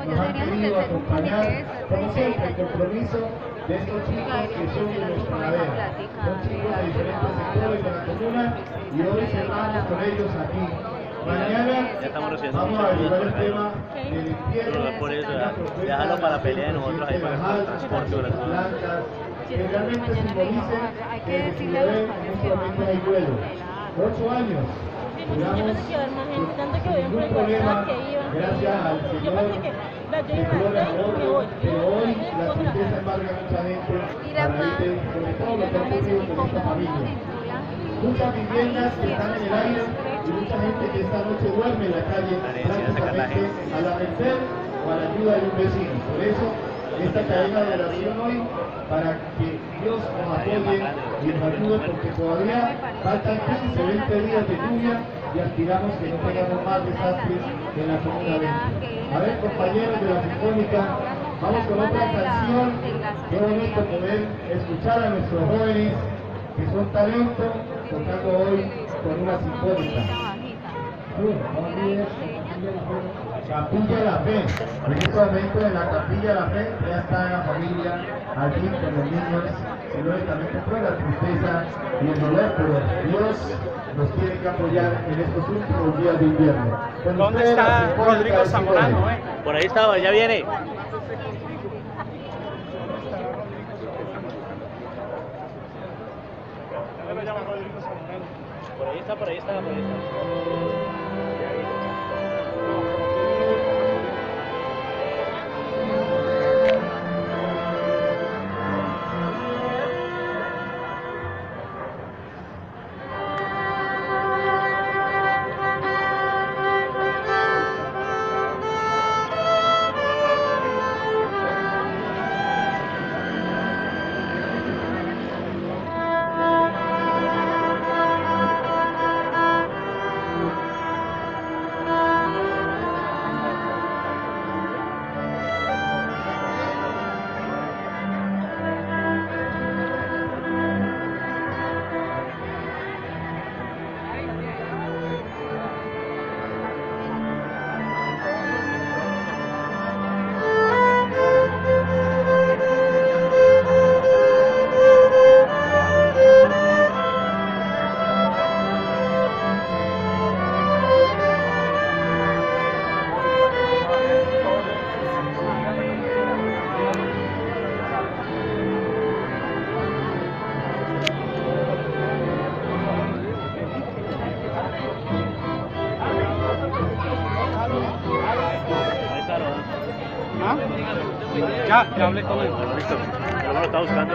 nos han querido acompañar, como siempre, el compromiso de estos chicos que son de nuestra ladera. Son chicos de diferentes sectores de la comuna y hoy cerramos con ellos aquí. Mañana vamos a averiguar el tema del entierro, por eso, una propuesta déjalo para la pelea de del nosotros ahí para el Tarajal, transporte o la cosa. blancas, que realmente simbolicen que definitivamente en este momento hay duelo. 8 años. Duramos sin ningún problema, gracias al Señor de gloria a honor, pero hoy la tristeza embarga a mucha gente a raíz de, sobre todo, lo que ha ocurrido con esta familia. Muchas viviendas que están en el aire y mucha gente que esta noche duerme en la calle prácticamente a la merced o a la ayuda de un vecino. Por eso, esta cadena de oración hoy, para que Dios nos apoye y nos ayude, porque todavía faltan 15, 20 días de lluvia y aspiramos que no tengamos más desastres en la segunda vez. A ver, compañeros de la Sinfónica, vamos con otra canción. Qué bonito poder escuchar a nuestros jóvenes que son talento, tocando hoy con una sinfónica. Capilla de la Fe. En este momento en la Capilla de la Fe ya está la familia allí con los niños, y lógicamente fue la tristeza y el dolor, pero Dios nos tiene que apoyar en estos últimos días de invierno. ¿Dónde está Rodrigo Zamorano? Por ahí estaba, ya viene. Por ahí está, por ahí está, por ahí está. Ya hablé con él. Bueno, listo. Pero lo está buscando.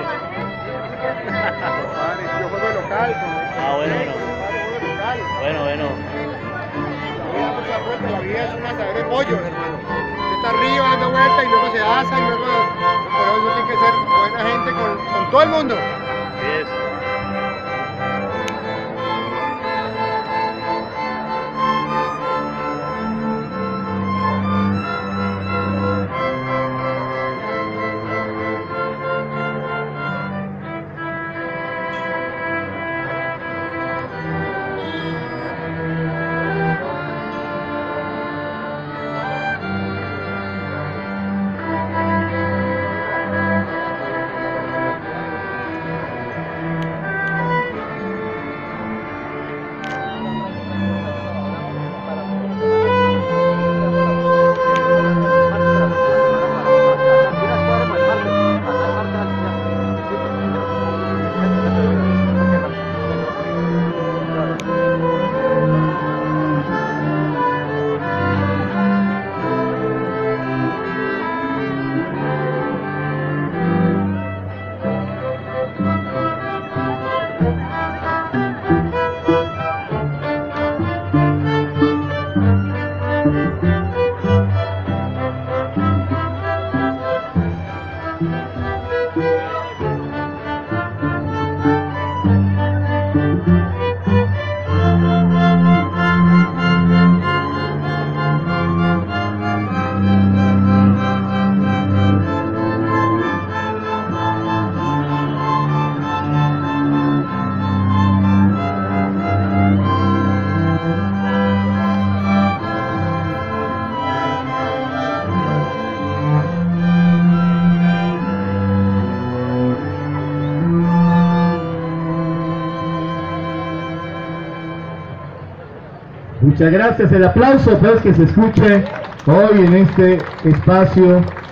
Yo juego local. Ah, bueno, bueno. Bueno, bueno. La vida es un asadero de pollo, hermano. Usted está arriba dando vueltas y luego se asa y luego... Por eso tiene que ser buena gente con todo el mundo. Así es. Muchas gracias. El aplauso pues que se escuche hoy en este espacio